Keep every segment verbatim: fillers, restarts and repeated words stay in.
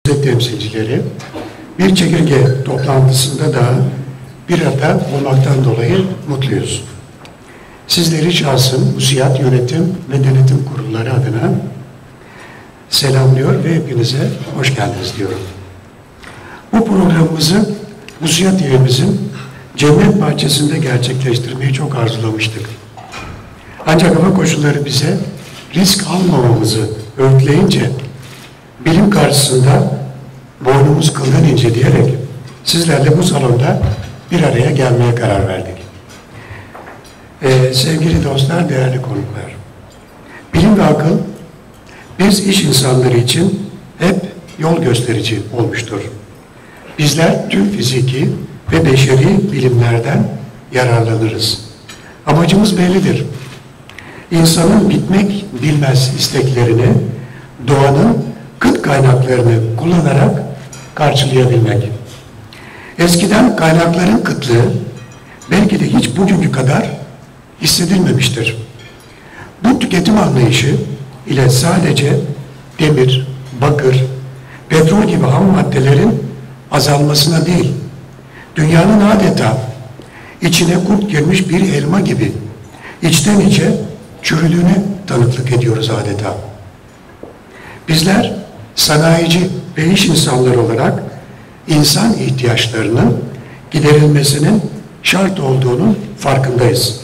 temsilcileri bir çekirge toplantısında da bir arada olmaktan dolayı mutluyuz. Sizleri şahsım, Musiyat Yönetim ve Denetim Kurulları adına selamlıyor ve hepinize hoş geldiniz diyorum. Bu programımızı Musiyat evimizin Cennet Bahçesi'nde gerçekleştirmeyi çok arzulamıştık. Ancak hava koşulları bize risk almamamızı öğütleyince bilim karşısında boynumuz kıldan ince diyerek sizlerle bu salonda bir araya gelmeye karar verdik. Ee, sevgili dostlar, değerli konuklar, bilim ve akıl biz iş insanları için hep yol gösterici olmuştur. Bizler tüm fiziki ve beşeri bilimlerden yararlanırız. Amacımız bellidir. İnsanın bitmek bilmez isteklerini doğanın kıt kaynaklarını kullanarak karşılayabilmek. Eskiden kaynakların kıtlığı belki de hiç bugünkü kadar hissedilmemiştir. Bu tüketim anlayışı ile sadece demir, bakır, petrol gibi ham maddelerin azalmasına değil, dünyanın adeta içine kurt girmiş bir elma gibi içten içe çürüdüğüne tanıklık ediyoruz adeta. Bizler sanayici ve iş insanları olarak insan ihtiyaçlarının giderilmesinin şart olduğunun farkındayız.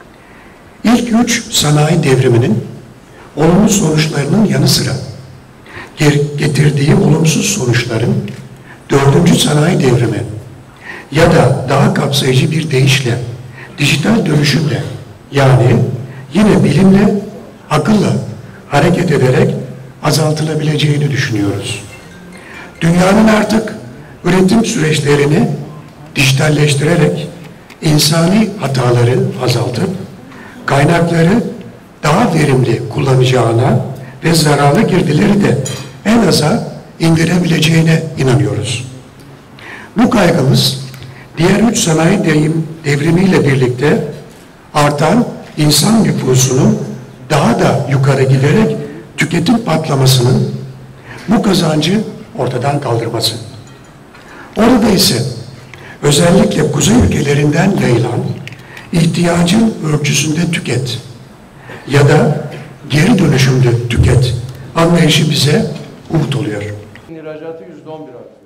İlk üç sanayi devriminin olumlu sonuçlarının yanı sıra getirdiği olumsuz sonuçların dördüncü sanayi devrimi ya da daha kapsayıcı bir deyişle dijital dönüşümle, yani yine bilimle, akılla hareket ederek azaltılabileceğini düşünüyoruz. Dünyanın artık üretim süreçlerini dijitalleştirerek insani hataları azaltıp kaynakları daha verimli kullanacağına ve zararlı girdileri de en aza indirebileceğine inanıyoruz. Bu kaygımız diğer üç sanayi devrimiyle birlikte artan insan nüfusunun daha da yukarı giderek tüketim patlamasının bu kazancı ortadan kaldırması. Orada ise özellikle kuzey ülkelerinden yayılan ihtiyacın ölçüsünde tüket ya da geri dönüşümlü tüket anlayışı bize umut oluyor. İhracatı yüzde on bir artıyor.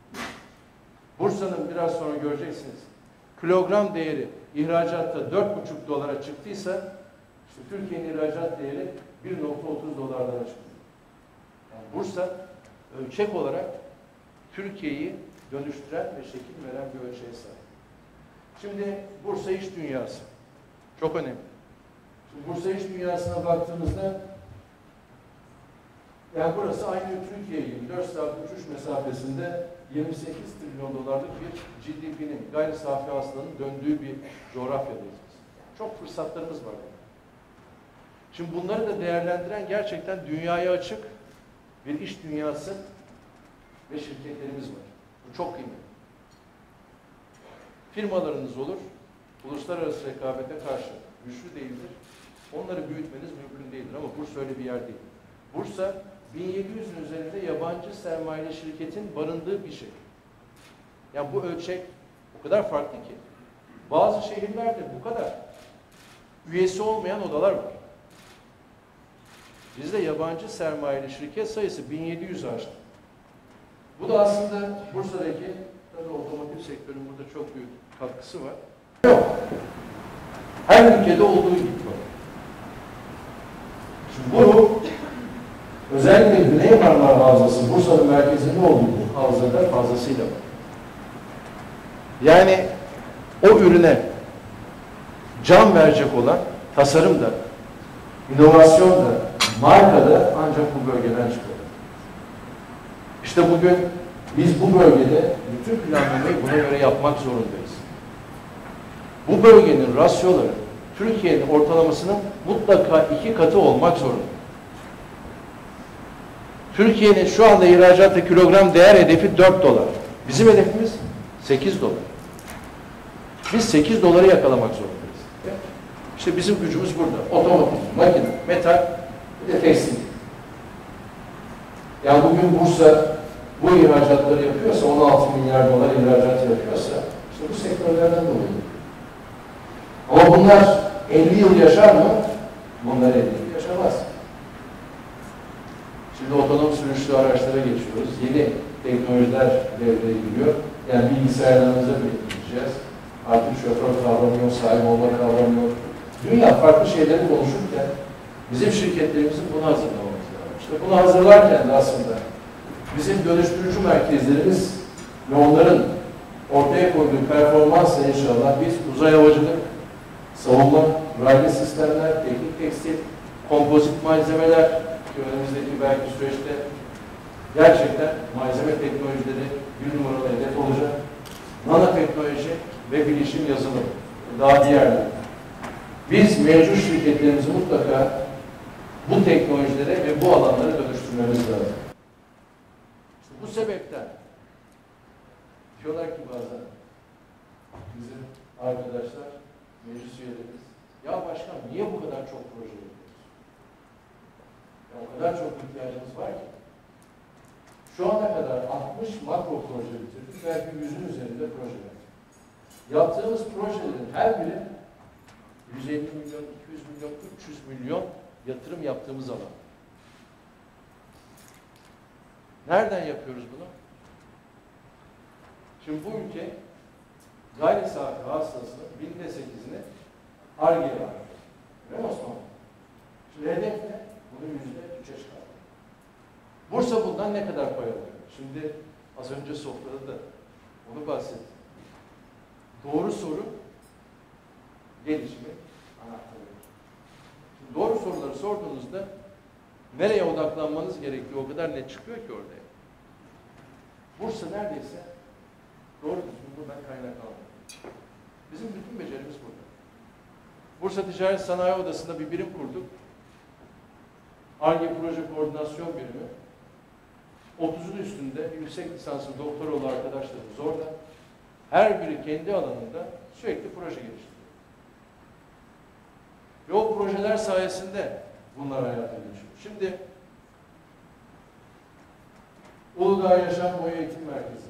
Bursa'nın biraz sonra göreceksiniz. Kilogram değeri ihracatta dört buçuk dolara çıktıysa işte Türkiye'nin ihracat değeri bir nokta otuz dolarlara çıktı. Yani Bursa ölçek olarak Türkiye'yi dönüştüren ve şekil veren bir ölçeğe sahip. Şimdi Bursa iş dünyası çok önemli. Şimdi Bursa iş dünyasına baktığımızda yani burası aynı Türkiye gibi dört saat uçuş mesafesinde yirmi sekiz trilyon dolarlık bir G D P'nin gayri safi hasılanın döndüğü bir coğrafyadayız biz. Çok fırsatlarımız var. Şimdi bunları da değerlendiren gerçekten dünyaya açık bir iş dünyası ve şirketlerimiz var. Bu çok kıymetli. Firmalarınız olur, uluslararası rekabete karşı güçlü değildir. Onları büyütmeniz mümkün değildir ama Bursa öyle bir yer değil. Bursa bin yedi yüzün üzerinde yabancı sermayeli şirketin barındığı bir şey. Yani bu ölçek o kadar farklı ki. Bazı şehirlerde bu kadar üyesi olmayan odalar var. Bizde yabancı sermayeli şirket sayısı bin yedi yüz aştı. Bu da aslında Bursa'daki tabii otomotiv sektörünün burada çok büyük katkısı var. Yok. Her ülkede olduğu gibi var. Şimdi bu özellikle Güney Marmara Havzası, Bursa'nın merkezinde olduğu havzada fazlasıyla var. Yani o ürüne can verecek olan tasarım da, inovasyon da, marka da ancak bu bölgeden çıkıyor. İşte bugün biz bu bölgede bütün planlamayı buna göre yapmak zorundayız. Bu bölgenin rasyoları Türkiye'nin ortalamasının mutlaka iki katı olmak zorunda. Türkiye'nin şu anda ihracatta kilogram değer hedefi dört dolar. Bizim hedefimiz sekiz dolar. Biz sekiz doları yakalamak zorundayız. İşte bizim gücümüz burada. Otomotiv, makine, metal, bir de tekstil. Yani bugün Bursa bu ihracatları yapıyorsa, on altı milyar dolar ihracat yapıyorsa, işte bu sektörlerden dolayı. Ama bunlar elli yıl yaşar mı? Bunlar elli yıl yaşamaz. Şimdi otonom sürüşlü araçlara geçiyoruz. Yeni teknolojiler devreye giriyor. Yani bilgisayarlarımıza bile gideceğiz. Artık şoför kavramı yok, sahibi olma kavramı yok. Dünya farklı şeyleri konuşurken bizim şirketlerimizin bunu hazırlamamız lazım. İşte bunu hazırlarken de aslında bizim dönüştürücü merkezlerimiz ve onların ortaya koyduğu performansla inşallah biz uzay havacılık, savunma, raylı sistemler, teknik tekstil, kompozit malzemeler ki önümüzdeki belki süreçte gerçekten malzeme teknolojileri bir numaralı hedef olacak. Nanoteknoloji ve bilişim yazılım daha diğerleri. Biz mevcut şirketlerimizi mutlaka bu teknolojilere ve bu alanlara dönüştürmemiz lazım. İşte bu sebepten diyorlar ki bazen bizim arkadaşlar, meclis üyelerimiz, ya başkan niye bu kadar çok proje yapıyoruz? Ya o kadar çok ihtiyacımız var ki. Şu ana kadar altmış makro proje bitirdik, belki yüzün üzerinde proje yaptık. Yaptığımız projelerin her biri yüz elli milyon, iki yüz milyon, üç yüz milyon yatırım yaptığımız alan. Nereden yapıyoruz bunu? Şimdi bu ülke gayri safi hasılasının binde sekizini Ar-Ge'ye harcıyor. Değil mi Osman? Şimdi hedef ne? Bunu yüzde üçe çıkartıyor. Bursa bundan ne kadar pay alıyor? Şimdi az önce sofrada da onu bahsettim. Doğru soru gelişimi anahtarıdır. Şimdi doğru soruları sorduğunuzda nereye odaklanmanız gerektiği o kadar net çıkıyor ki oraya. Bursa neredeyse doğru düzgün buradan kaynak alıyor. Bizim bütün becerimiz burada. Bursa Ticaret Sanayi Odası'nda bir birim kurduk. Ar-Ge Proje Koordinasyon Birimi. otuzun üstünde yüksek lisanslı doktoralı arkadaşlarımız orada. Her biri kendi alanında sürekli proje geliştiriyor. Ve o projeler sayesinde bunlar hayata geçiyor. Şimdi Uludağ Yaşam Boyu Eğitim Merkezi,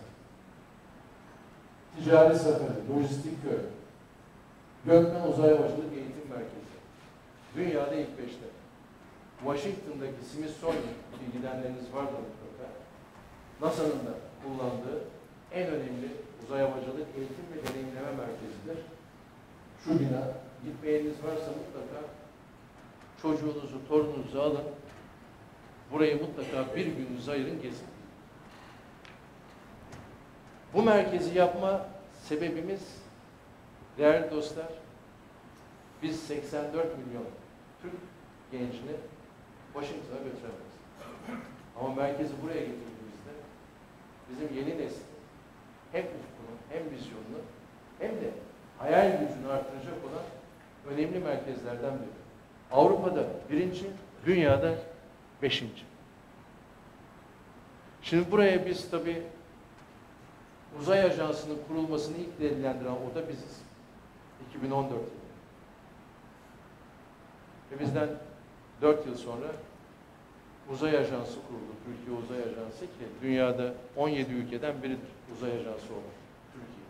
Ticari Safari, Lojistik Köy, Gökmen Uzay Havacılık Eğitim Merkezi. Dünyada ilk beşte. Washington'daki Smithsonian, bilgilenleriniz vardır mutlaka. NASA'nın da kullandığı en önemli uzay havacılık eğitim ve deneyimleme merkezidir. Şu bina, gitmeyeniniz varsa mutlaka çocuğunuzu, torununuzu alın. Burayı mutlaka bir gününüzü ayırın, gezin. Bu merkezi yapma sebebimiz, değerli dostlar, biz seksen dört milyon Türk gencini Washington'a götüremeyiz. Ama merkezi buraya getirdiğimizde bizim yeni nesil hem ufkunu, hem vizyonunu, hem de hayal gücünü artıracak olan önemli merkezlerden biri. Avrupa'da birinci, dünyada beşinci. Şimdi buraya biz tabii uzay ajansının kurulmasını ilk delilendiren o da biziz. iki bin on dört yılında. Ve bizden dört yıl sonra uzay ajansı kuruldu. Türkiye Uzay Ajansı ki dünyada on yedi ülkeden biridir uzay ajansı olan Türkiye.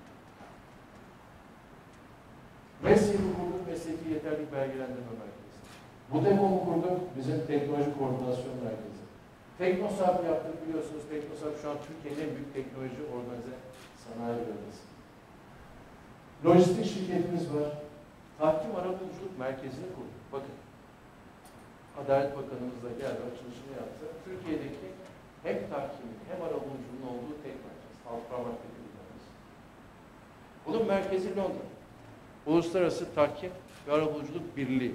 Mesleği kurduk, mesleki yeterlik belgelendirme merkezi. Bu depomu kurduk, bizim teknoloji koordinasyon merkezi. Teknosab yaptık biliyorsunuz. Teknosab şu an Türkiye'nin en büyük teknoloji organize sanayi bölgesi. Lojistik şirketimiz var. Tahkim arabuluculuk merkezini kurduk. Bakın. Adalet Bakanımız da geldi, açılışını yaptı. Türkiye'deki hem tahkimin hem arabuluculuğun olduğu tek merkez. Halk parmaktaki bir merkez. Bunun merkezi Londra. Uluslararası Tahkim ve Arabuluculuk Birliği.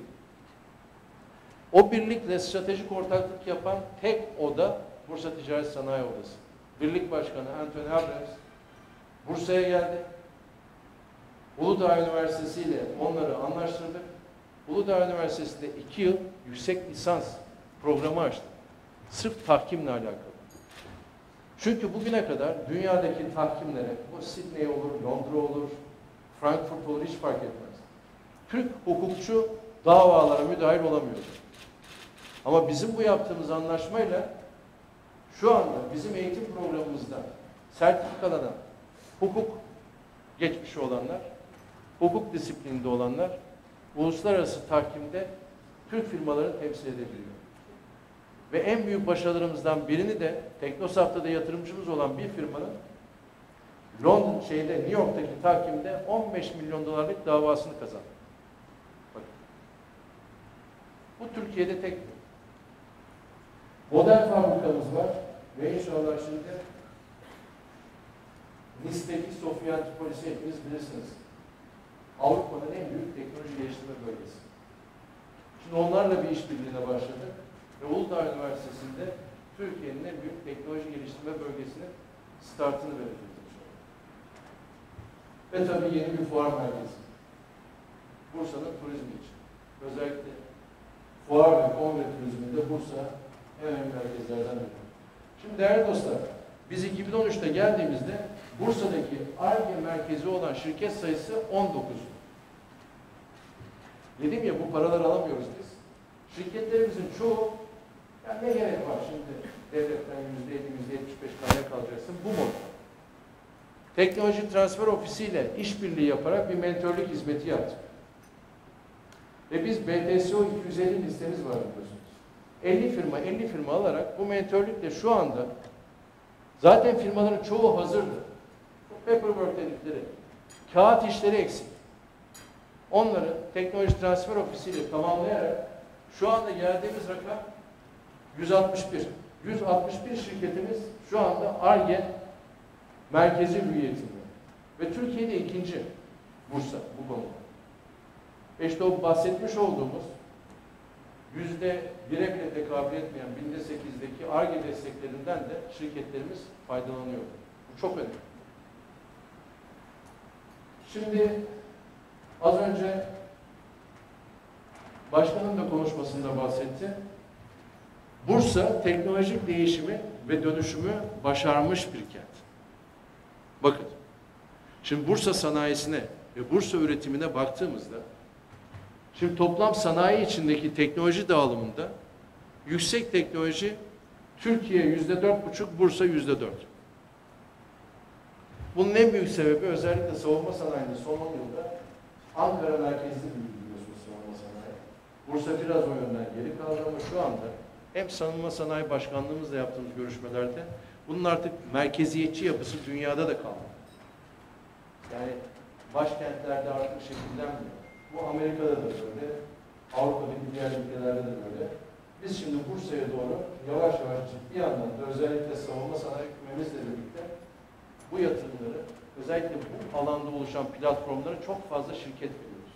O birlikle stratejik ortaklık yapan tek oda Bursa Ticaret Sanayi Odası. Birlik Başkanı Anthony Abrams Bursa'ya geldi. Uludağ Üniversitesi ile onları anlaştırdık. Uludağ Üniversitesi'nde iki yıl yüksek lisans programı açtı. Sırf tahkimle alakalı. Çünkü bugüne kadar dünyadaki tahkimlere, bu Sydney olur, Londra olur, Frankfurt olur hiç fark etmez. Türk hukukçu davalara müdahil olamıyor. Ama bizim bu yaptığımız anlaşmayla şu anda bizim eğitim programımızda sertifikalanan hukuk geçmişi olanlar, hukuk disiplininde olanlar uluslararası tahkimde Türk firmalarını temsil edebiliyor. Ve en büyük başarılarımızdan birini de Teknosaf'ta da yatırımcımız olan bir firmanın Londra şeyde New York'taki tahkimde on beş milyon dolarlık davasını kazandı. Bakın. Bu Türkiye'de tek bir. Model fabrikamız var ve inşallah şimdi Nice'deki Sofya Antipolis'i hepiniz bilirsiniz. Avrupa'nın en büyük teknoloji geliştirme bölgesi. Şimdi onlarla bir işbirliğine başladık ve Uludağ Üniversitesi'nde Türkiye'nin en büyük teknoloji geliştirme bölgesinin startını vereceğiz. Ve tabii yeni bir fuar merkezi. Bursa'nın turizmi için. Özellikle fuar ve kongre turizminde Bursa en önemli merkezlerden biri. Şimdi değerli dostlar, biz iki bin on üç'te geldiğimizde Bursa'daki Ar-Ge merkezi olan şirket sayısı on dokuz. Dedim ya, bu paraları alamıyoruz biz. Şirketlerimizin çoğu, yani ne gerek var şimdi devletten yüzde elli, yüzde yetmiş beş kaynak alacaksın, bu modda. Teknoloji Transfer Ofisi ile işbirliği yaparak bir mentörlük hizmeti yaptık. Ve biz B T S O iki yüz elli listemiz var biliyorsunuz. elli firma, elli firma alarak bu mentörlükle şu anda zaten firmaların çoğu hazırdı. Paperwork dedikleri, kağıt işleri eksik. Onları Teknoloji Transfer Ofisi ile tamamlayarak şu anda geldiğimiz rakam yüz altmış bir. yüz altmış bir şirketimiz şu anda Ar-Ge merkezi hüviyetinde. Ve Türkiye'de ikinci Bursa bu konuda. İşte o bahsetmiş olduğumuz yüzde bire bile tekabül etmeyen binde sekizdeki Ar-Ge desteklerinden de şirketlerimiz faydalanıyor. Bu çok önemli. Şimdi az önce başkanın da konuşmasında bahsetti. Bursa teknolojik değişimi ve dönüşümü başarmış bir kent. Bakın, şimdi Bursa sanayisine ve Bursa üretimine baktığımızda, şimdi toplam sanayi içindeki teknoloji dağılımında yüksek teknoloji Türkiye yüzde dört buçuk, Bursa yüzde dört. Bunun en büyük sebebi özellikle savunma sanayinde son on yılda Ankara merkezli büyüdü biliyorsunuz savunma sanayi. Bursa biraz o yönden geri kaldı ama şu anda hem savunma sanayi başkanlığımızla yaptığımız görüşmelerde bunun artık merkeziyetçi yapısı dünyada da kalmadı. Yani başkentlerde artık şekillenmiyor. Bu Amerika'da da böyle, Avrupa'daki diğer ülkelerde de böyle. Biz şimdi Bursa'ya doğru yavaş yavaş ciddi anlamda özellikle savunma sanayi kümemizle birlikte bu yatırımları, özellikle bu alanda oluşan platformlara çok fazla şirket veriyoruz.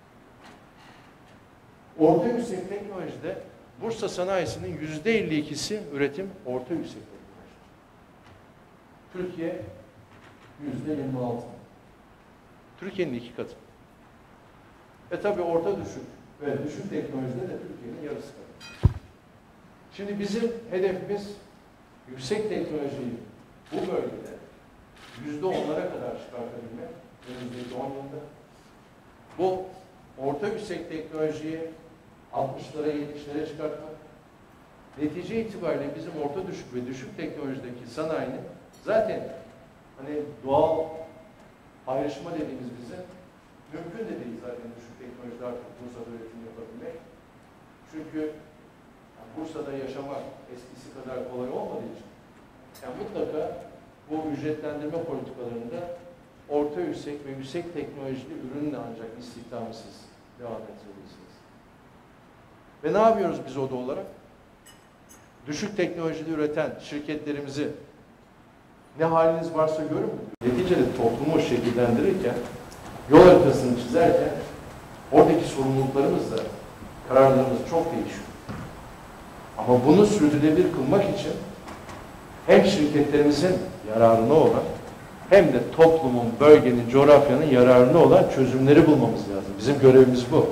Orta yüksek teknolojide Bursa sanayisinin yüzde elli ikisi üretim orta yüksek teknoloji. Türkiye yüzde yirmi altı. Türkiye'nin iki katı. E tabi orta düşük ve düşük teknolojide de Türkiye'nin yarısı kadar. Şimdi bizim hedefimiz yüksek teknolojiyi bu bölgede yüzde onlara kadar çıkartabilmek önümüzdeki on yılda. Bu orta yüksek teknolojiyi altmışlara yetmişlere çıkartmak. Netice itibariyle bizim orta düşük ve düşük teknolojideki sanayinin zaten hani doğal ayrışma dediğimiz bize mümkün de değil zaten düşük teknolojide artık Bursa'da üretim yapabilmek. Çünkü yani Bursa'da yaşamak eskisi kadar kolay olmadığı için yani mutlaka bu ücretlendirme politikalarında orta yüksek ve yüksek teknolojili ürünle ancak istihdamı siz devam ettirebilirsiniz. Ve ne yapıyoruz biz oda olarak? Düşük teknolojili üreten şirketlerimizi ne haliniz varsa görün. Neticede toplumu şekillendirirken, yol haritasını çizerken oradaki sorumluluklarımız da, kararlarımız çok değişiyor. Ama bunu sürdürülebilir kılmak için hem şirketlerimizin yararına olan hem de toplumun, bölgenin, coğrafyanın yararına olan çözümleri bulmamız lazım. Bizim görevimiz bu.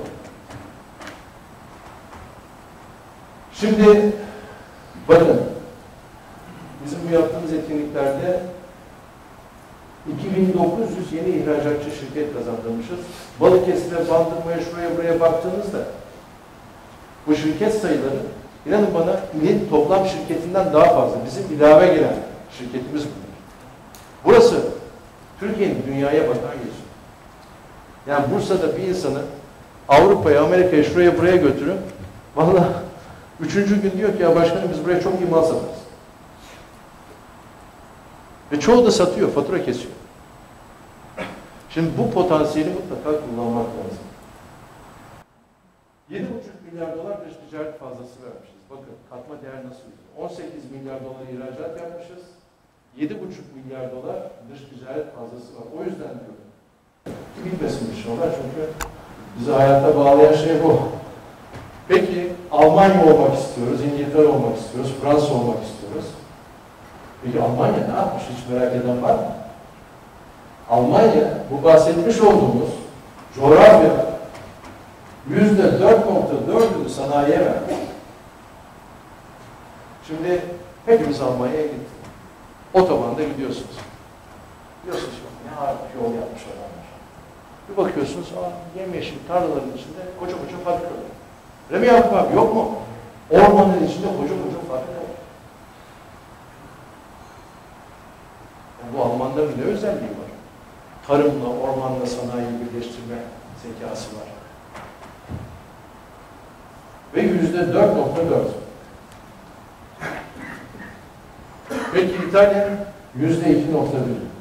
Şimdi bakın, bizim bu yaptığımız etkinliklerde iki bin dokuz yüz yeni ihracatçı şirket kazandırmışız. Balıkesir'e, Bandırma'ya, şuraya buraya baktığınızda bu şirket sayıları İnanın bana net toplam şirketinden daha fazla. Bizim ilave gelen şirketimiz bunlar. Burası Türkiye'nin dünyaya batan yüzü. Yani Bursa'da bir insanı Avrupa'ya, Amerika'ya, şuraya buraya götürün. Vallahi üçüncü gün diyor ki ya başkanım biz buraya çok iyi mal satarız. Ve çoğu da satıyor, fatura kesiyor. Şimdi bu potansiyeli mutlaka kullanmak lazım. yedi buçuk milyar dolar dış ticaret fazlası vermişiz. Bakın katma değer nasıl yüzüyor? on sekiz milyar dolar ihracat yapmışız. yedi buçuk milyar dolar dış ticaret fazlası var. O yüzden diyorum. Bilmesin bir şey onlar çünkü bizi hayata bağlayan şey bu. Peki Almanya olmak istiyoruz, İngiltere olmak istiyoruz, Fransa olmak istiyoruz. Peki Almanya ne yapmış? Hiç merak eden var mı? Almanya bu bahsetmiş olduğumuz coğrafya yüzde dört nokta dördünü sanayiye vermiş. Şimdi hepimiz Almanya'ya gittik. Otobanda gidiyorsunuz. Diyorsunuz ki ne harika yol yapmış adamlar. Bir bakıyorsunuz, aa, yemyeşil tarlaların içinde koca koca fabrikalar. Öyle mi Yakup abi? Yok mu? Ormanın içinde koca koca fabrikalar. Yani bu Almanların ne özelliği var? Tarımla, ormanla sanayiyi birleştirme zekası var. Ve yüzde dört nokta dört. Peki İtalya yüzde iki nokta bir.